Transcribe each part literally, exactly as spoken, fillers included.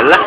Alah.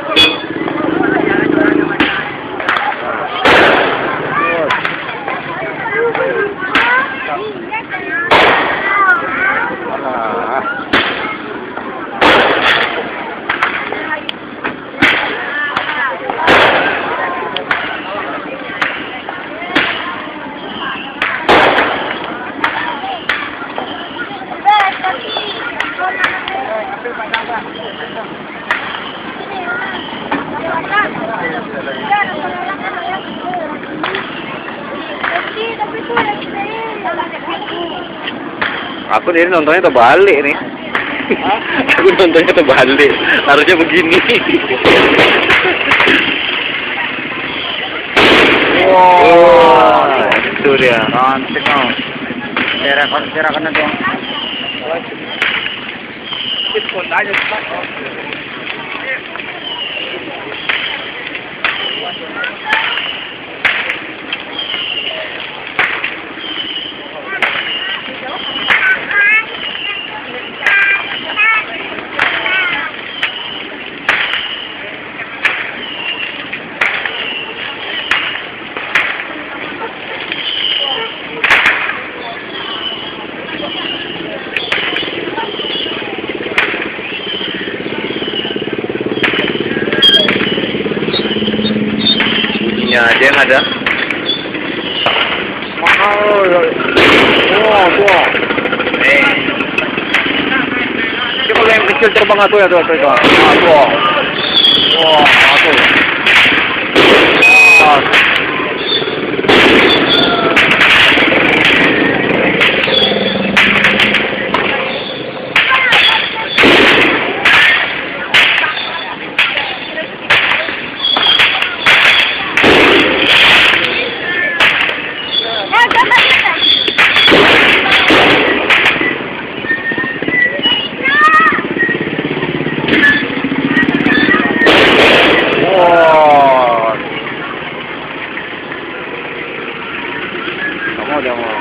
Aku dari nontonnya terbalik nih. Aku nontonnya terbalik. Harusnya begini. Wow, itu dia. Cantik kau. Silakan silakan dong. Kita aja aja yang ada. mahal. Wah, wah. Eh. Coba yang kecil terbang atau ya tuh tuh. Ah, wah. Wah, tuh. Ah. Kamu udah mau.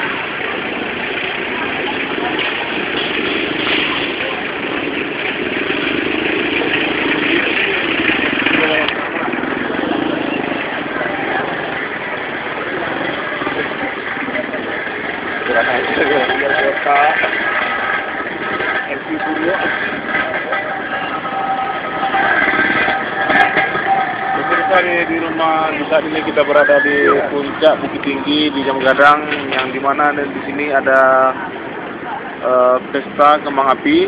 Di rumah di saat ini kita berada di puncak Bukit Tinggi di Jam Gadang, yang dimana dan di sini ada uh, pesta kembang api.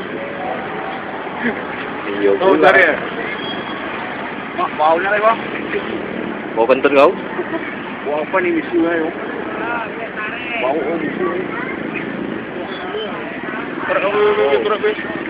Iya, Oh, cari ya? Mak, baunya lagi bang? Bau kentut kau? Bau apa nih misu ya? Bau oh misu. Terus, terus, terus.